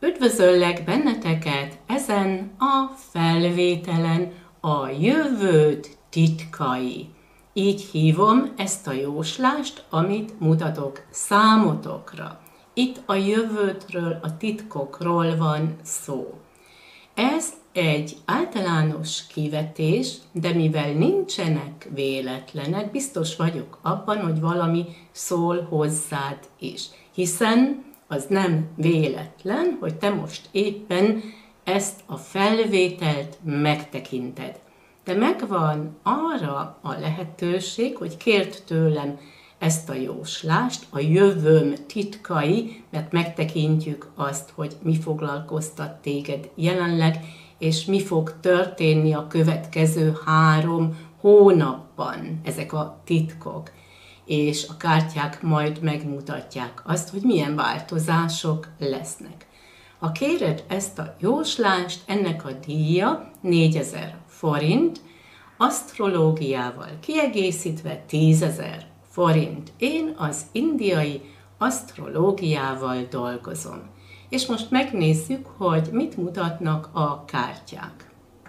Üdvözöllek benneteket ezen a felvételen, a jövőd titkai. Így hívom ezt a jóslást, amit mutatok számotokra. Itt a jövődről, a titkokról van szó. Ez egy általános kivetés, de mivel nincsenek véletlenek, biztos vagyok abban, hogy valami szól hozzád is. Hiszen az nem véletlen, hogy te most éppen ezt a felvételt megtekinted. De megvan arra a lehetőség, hogy kérd tőlem ezt a jóslást, a jövőm titkai, mert megtekintjük azt, hogy mi foglalkoztat téged jelenleg, és mi fog történni a következő 3 hónapban, ezek a titkok. És a kártyák majd megmutatják azt, hogy milyen változások lesznek. Ha kéred ezt a jóslást, ennek a díja 4000 forint, asztrológiával kiegészítve 10.000 forint. Én az indiai asztrológiával dolgozom. És most megnézzük, hogy mit mutatnak a kártyák.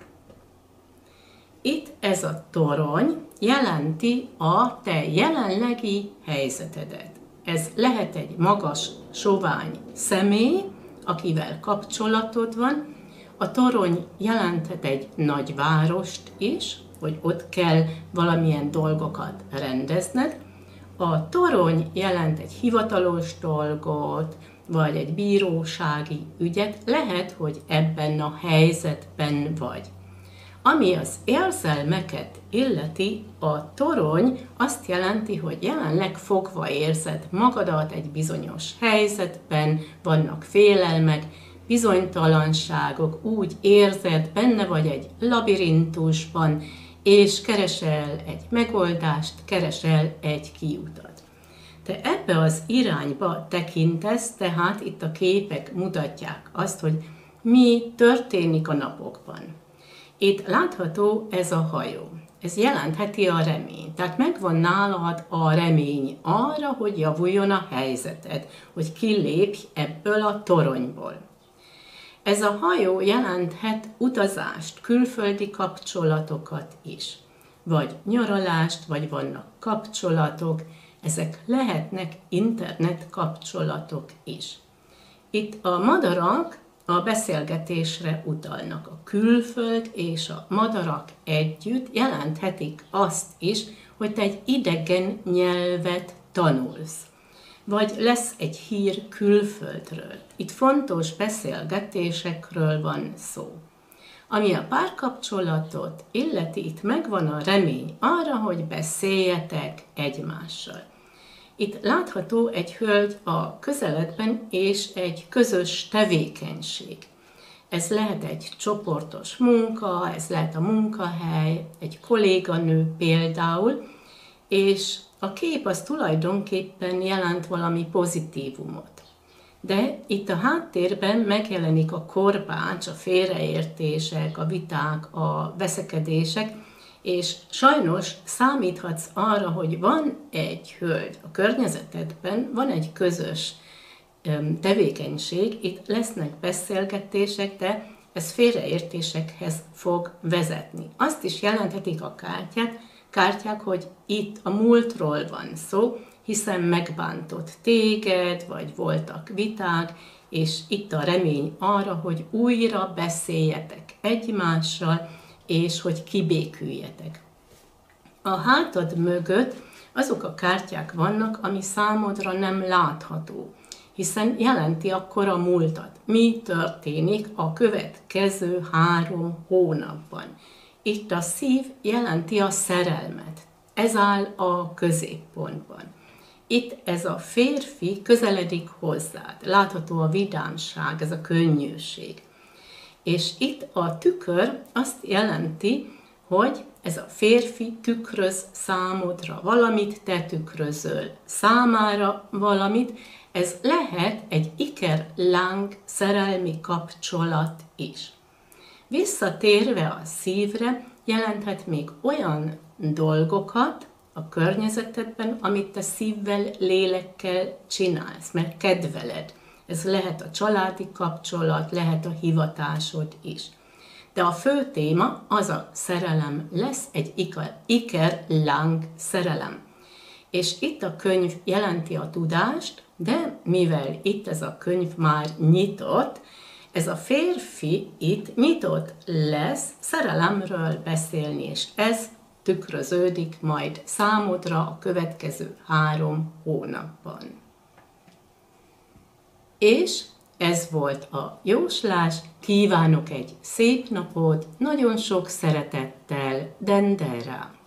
Itt ez a torony jelenti a te jelenlegi helyzetedet. Ez lehet egy magas, sovány személy, akivel kapcsolatod van. A torony jelenthet egy nagy várost is, hogy ott kell valamilyen dolgokat rendezned. A torony jelent egy hivatalos dolgot, vagy egy bírósági ügyet. Lehet, hogy ebben a helyzetben vagy. Ami az érzelmeket illeti, a torony azt jelenti, hogy jelenleg fogva érzed magadat egy bizonyos helyzetben, vannak félelmek, bizonytalanságok, úgy érzed, benne vagy egy labirintusban, és keresel egy megoldást, keresel egy kiutat. Te ebbe az irányba tekintesz, tehát itt a képek mutatják azt, hogy mi történik a napokban. Itt látható ez a hajó. Ez jelentheti a reményt. Tehát megvan nálad a remény arra, hogy javuljon a helyzeted, hogy kilépj ebből a toronyból. Ez a hajó jelenthet utazást, külföldi kapcsolatokat is. Vagy nyaralást, vagy vannak kapcsolatok, ezek lehetnek internet kapcsolatok is. Itt a madarak a beszélgetésre utalnak. A külföld és a madarak együtt jelenthetik azt is, hogy te egy idegen nyelvet tanulsz. Vagy lesz egy hír külföldről. Itt fontos beszélgetésekről van szó. Ami a párkapcsolatot illeti, itt megvan a remény arra, hogy beszéljetek egymással. Itt látható egy hölgy a közeledben és egy közös tevékenység. Ez lehet egy csoportos munka, ez lehet a munkahely, egy kolléganő például, és a kép az tulajdonképpen jelent valami pozitívumot. De itt a háttérben megjelenik a korbács, a félreértések, a viták, a veszekedések, és sajnos számíthatsz arra, hogy van egy hölgy a környezetedben, van egy közös tevékenység, itt lesznek beszélgetések, de ez félreértésekhez fog vezetni. Azt is jelenthetik a kártyák, hogy itt a múltról van szó, hiszen megbántott téged, vagy voltak viták, és itt a remény arra, hogy újra beszéljetek egymással, és hogy kibéküljetek. A hátad mögött azok a kártyák vannak, ami számodra nem látható, hiszen jelenti akkor a múltat. Mi történik a következő 3 hónapban? Itt a szív jelenti a szerelmet. Ez áll a középpontban. Itt ez a férfi közeledik hozzád. Látható a vidámság, ez a könnyűség. És itt a tükör azt jelenti, hogy ez a férfi tükröz számodra valamit, te tükrözöl számára valamit. Ez lehet egy ikerláng szerelmi kapcsolat is. Visszatérve a szívre, jelenthet még olyan dolgokat a környezetedben, amit te szívvel, lélekkel csinálsz, mert kedveled Ez lehet a családi kapcsolat, lehet a hivatásod is. De a fő téma az a szerelem lesz, egy ikerláng szerelem. És itt a könyv jelenti a tudást, de mivel itt ez a könyv már nyitott, ez a férfi itt nyitott lesz szerelemről beszélni, és ez tükröződik majd számodra a következő 3 hónapban. És ez volt a jóslás, kívánok egy szép napot, nagyon sok szeretettel, Dendera!